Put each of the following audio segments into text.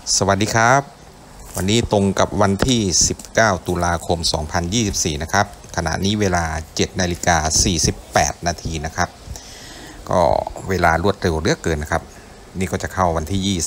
สวัสดีครับวันนี้ตรงกับวันที่19ตุลาคม2024นะครับขณะนี้เวลา7:48 นาทีนะครับก็เวลารวดเร็วเหลือเกินนะครับนี่ก็จะเข้าวันที่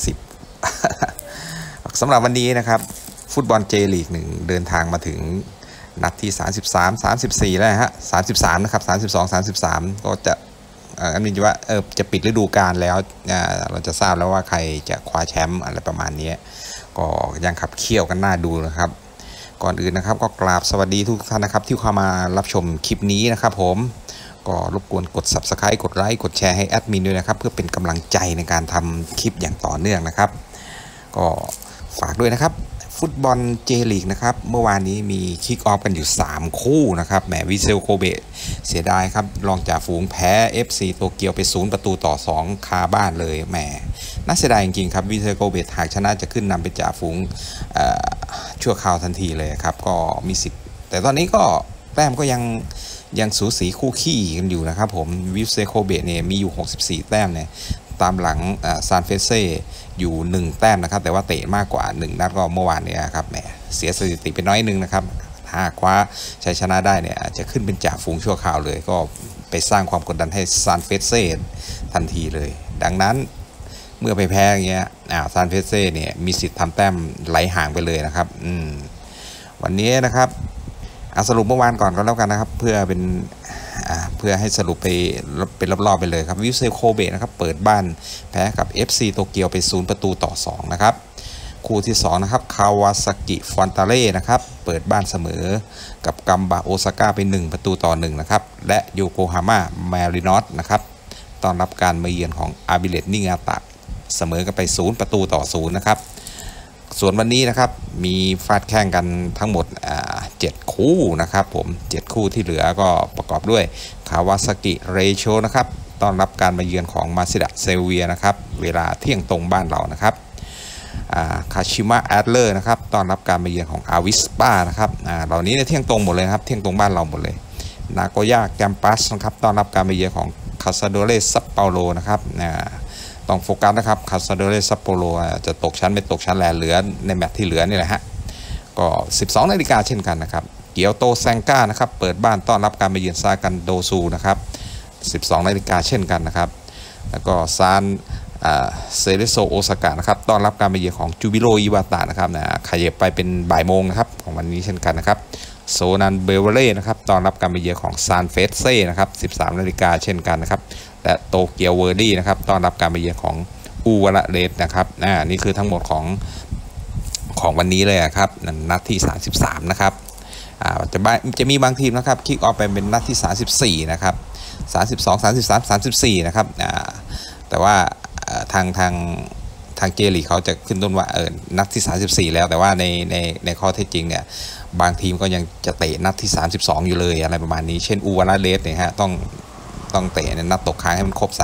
20สำหรับวันนี้นะครับฟุตบอลเจลีก1เดินทางมาถึงนัดที่33 34แล้วฮะ33นะครับ32 33ก็จะอันนี้ว่าจะปิดฤดูกาลแล้วเราจะทราบแล้วว่าใครจะคว้าแชมป์อะไรประมาณนี้ก็ยังขับเคี่ยวกันน่าดูนะครับก่อนอื่นนะครับก็กราบสวัสดีทุกท่านนะครับที่เข้ามารับชมคลิปนี้นะครับผมก็รบกวนกด Subscribe กดไลค์กดแชร์ให้แอดมินด้วยนะครับเพื่อเป็นกำลังใจในการทำคลิปอย่างต่อเนื่องนะครับก็ฝากด้วยนะครับฟุตบอลเจลีกนะครับเมื่อวานนี้มีคิกออฟกันอยู่3คู่นะครับแหมวิเซลโคเบะเสียดายครับรองจ่าฝูงแพ้ FC โตเกียวไป0-2คาบ้านเลยแหมน่าเสียดายจริงๆครับวิเซลโคเบะหากชนะจะขึ้นนำเป็นจ่าฝูงชั่วคราวทันทีเลยครับก็มีสิทธิ์แต่ตอนนี้ก็แต้มก็ยังสูสีคู่ขี้กันอยู่นะครับผมวิเซลโคเบะเนี่ยมีอยู่64แต้มเนี่ยตามหลังซานเฟเซ่อยู่1แต้มนะครับแต่ว่าเตะมากกว่า1นัดก็เมื่อวานนี้ครับแหมเสียสถิติไปน้อยนึงนะครับหากคว้าชัยชนะได้เนี่ยอาจจะขึ้นเป็นจ่าฝูงชั่วคราวเลยก็ไปสร้างความกดดันให้ซานเฟเซ่ทันทีเลยดังนั้นเมื่อไปแพ้อย่างเงี้ยซานเฟเซ่เนี่ยมีสิทธิ์ทำแต้มไหลห่างไปเลยนะครับวันนี้นะครับสรุปเมื่อวานก่อนก็แล้วกันนะครับเพื่อให้สรุปไปเป็นรอบๆไปเลยครับวิเซลโคเบะนะครับเปิดบ้านแพ้กับ FC โตเกียวไป0-2นะครับคู่ที่2นะครับคาวาซากิฟอนตาเร่นะครับเปิดบ้านเสมอกับกัมบะโอซาก้าไป1-1นะครับและโยโกฮาม่าแมรินอสนะครับต้อนรับการมาเยือนของอาบิเลตนิงาตะเสมอกันไป0-0นะครับส่วนวันนี้นะครับมีฟาดแข่งกันทั้งหมด7คู่นะครับผม7คู่ที่เหลือก็ประกอบด้วยคาวาซากิเรโชนะครับต้อนรับการมาเยือนของมาซิดะเซลเวียนะครับเวลาเที่ยงตรงบ้านเรานะครับคาชิมะแอดเลอร์นะครับต้อนรับการมาเยือนของอาวิสปานะครับเหล่านี้เที่ยงตรงหมดเลยครับเที่ยงตรงบ้านเราหมดเลยนาโกย่าแกมปัสนะครับต้อนรับการมาเยือนของคาซาโดเรซัปเปาโลนะครับต้องโฟกัสนะครับคาซาโดเรซัปโปโลจะตกชั้นไม่ตกชั้นแหละเหลือในแมตช์ที่เหลือนี่แหละฮะก็ 12 นาฬิกาเช่นกันนะครับเกียวโตแซงก้านะครับเปิดบ้านต้อนรับการมาเยือนซากันโดซูนะครับ 12 นาฬิกาเช่นกันนะครับแล้วก็ซานเซเรโซโอซากะนะครับต้อนรับการมาเยือนของจูบิโรอิวาตะนะครับขยับไปเป็นบ่ายโมงนะครับของวันนี้เช่นกันนะครับโซนันเบเวเล่นะครับต้อนรับการมาเยือนของซานเฟสเซ่นะครับ 13 นาฬิกาเช่นกันนะครับและโตเกียวเวอร์ดี้นะครับต้อนรับการมาเยือนของอูวาระเรสนะครับนี่คือทั้งหมดของวันนี้เลยครับนัดที่33นะครับจะมีบางทีมนะครับคิกออฟไปเป็นนัดที่34นะครับ32 33 34นะครับแต่ว่าทางเจลีเขาจะขึ้นต้นว่านัดที่34แล้วแต่ว่าในข้อเท็จจริงเนี่ยบางทีมก็ยังจะเตะนัดที่32อยู่เลยอะไรประมาณนี้เช่นอูวาระเรสเนี่ยฮะต้องเตะในนัดตกค้างให้มันครบ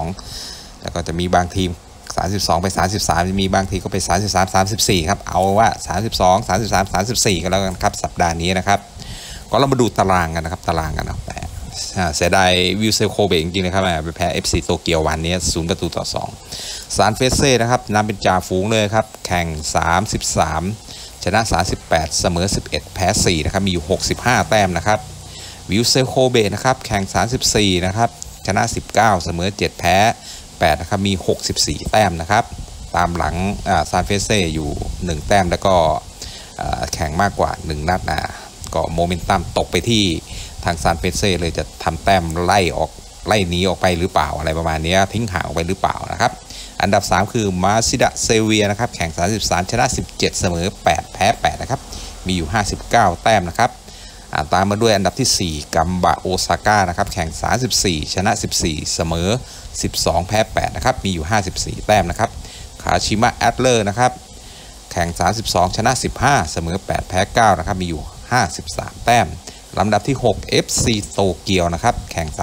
32แล้วก็จะมีบางทีม32ไป33จะมีบางทีก็ไป33 34ครับเอาว่า32 33 34ก็แล้วกันครับสัปดาห์นี้นะครับก็เรามาดูตารางกันนะครับตารางกันนะเสียดายวิวเซลโคเบะจริงๆนะครับไปแพ้ FC โตเกียววันนี้0-2ซานเฟสเซ่นะครับนำเป็นจ่าฝูงเลยครับแข่ง33ชนะ38เสมอ11แพ้4นะครับมีอยู่65แต้มนะครับวิวเซลโคเบะนะครับแข่ง34นะครับชนะ19เสมอ7แพ้8นะครับมี64แต้มนะครับตามหลังซานเฟเซ่อยู่1แต้มแล้วก็แข่งมากกว่า1นัดก็โมเมนตัมตกไปที่ทางซานเฟเซ่เลยจะทำแต้มไล่หนีออกไปหรือเปล่าอะไรประมาณนี้ทิ้งห่างออกไปหรือเปล่านะครับอันดับ3คือมาซิดะเซเวียนะครับแข่ง33ชนะ17เสมอ8แพ้8นะครับมีอยู่59แต้มนะครับตามมาด้วยอันดับที่4กัมบะโอซาก้านะครับแข่ง34ชนะ14เสมอ12แพ้8นะครับมีอยู่54แต้มนะครับคาชิมะแอดเลอร์นะครับแข่ง32ชนะ15เสมอ8แพ้9นะครับมีอยู่53แต้มลำดับที่6 FC โตเกียวนะครับแข่ง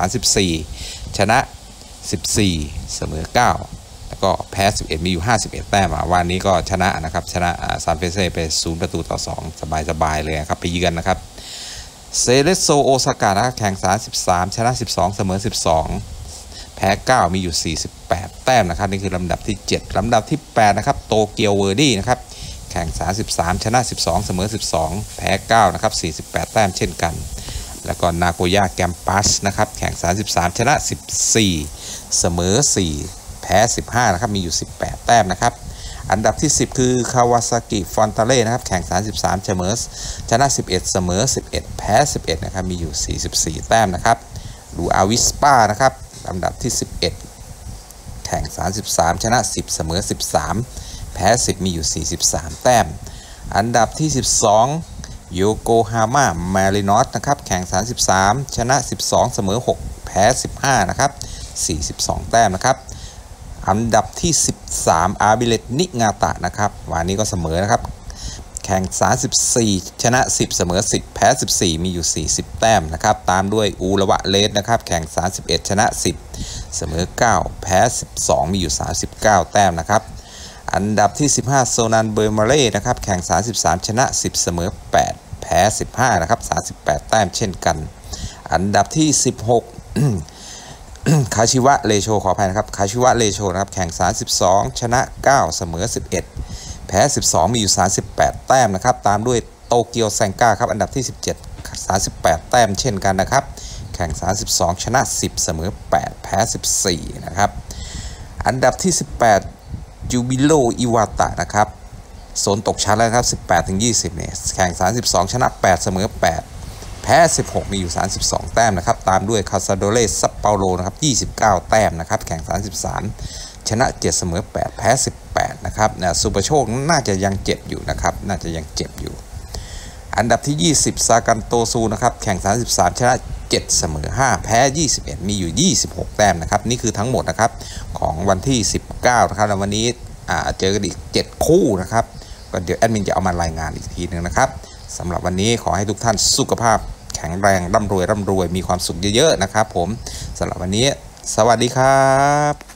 34ชนะ14เสมอ9แล้วก็แพ้11มีอยู่51แต้มวันนี้ก็ชนะนะครับชนะซานเฟเซ่ไป0-2สบายๆเลยครับไปเยือนนะครับเซเรโซโอซากะนะครับแข่ง33ชนะ12เสมอ12 พ้9มีอยู่48แต้มนะครับนี่คือลำดับที่7ลำดับที่8นะครับโตเกียวเวอร์ดี้นะครับแข่ง33ชนะ12เสมอ12แพ้9นะครับ48แต้มเช่นกันแล้วก็นาโกย่าแกมปัสนะครับแข่ง33ชนะ14เสมอ4แพ้15นะครับมีอยู่18แต้มนะครับอันดับที่10คือคาวาซากิฟอนตาเล่นะครับแข่ง33ชนะ11เสมอ11แพ้11นะครับมีอยู่44แต้มนะครับดูอาวิสปานะครับลำดับที่11แข่ง33ชนะ10เสมอ13แพ้10มีอยู่43แต้มอันดับที่12โยโกฮาม่ามารินอสนะครับแข่ง33ชนะ12เสมอ6แพ้15นะครับ42แต้มนะครับอันดับที่13อาร์บิเลตนิงาตะนะครับวันนี้ก็เสมอนะครับแข่ง34ชนะ10เสมอ10แพ้14มีอยู่40แต้มนะครับตามด้วยอูระวะเลสนะครับแข่ง31ชนะ10เสมอ9แพ้12มีอยู่39แต้มนะครับอันดับที่15โซนันเบอร์มาเล่นะครับแข่ง33ชนะ10เสมอ8แพ้15นะครับ38แต้มเช่นกันอันดับที่16คาชิวะเลโชขออภัยนะครับคาชิวะเลโชนะครับแข่ง32ชนะ9เสมอ11แพ้12มีอยู่38แต้มนะครับตามด้วยโตเกียวแซงก้าครับอันดับที่17 38แต้มเช่นกันนะครับแข่ง32ชนะ10เสมอ8แพ้14นะครับอันดับที่18จูบิโลอิวาตะนะครับโซนตกชั้นแล้วครับ18-20เนี่ยแข่ง32ชนะ8เสมอ8แพ้16มีอยู่32แต้มนะครับตามด้วยคาซาโดเรซัปเปาโลนะครับ29แต้มนะครับแข่ง33ชนะ7เสมอ8แพ้18นะครับซูเปอร์โชคน่าจะยังเจ็บอยู่นะครับน่าจะยังเจ็บอยู่อันดับที่20ซากันโตซูนะครับแข่ง33ชนะ7เสมอ5แพ้21มีอยู่26แต้มนะครับนี่คือทั้งหมดนะครับของวันที่19นะครับแล้ววันนี้เจอกันอีก7คู่นะครับก็เดี๋ยวแอดมินจะเอามารายงานอีกทีนึงนะครับสำหรับวันนี้ขอให้ทุกท่านสุขภาพแข็งแรงร่ำรวยมีความสุขเยอะๆนะครับผมสำหรับวันนี้สวัสดีครับ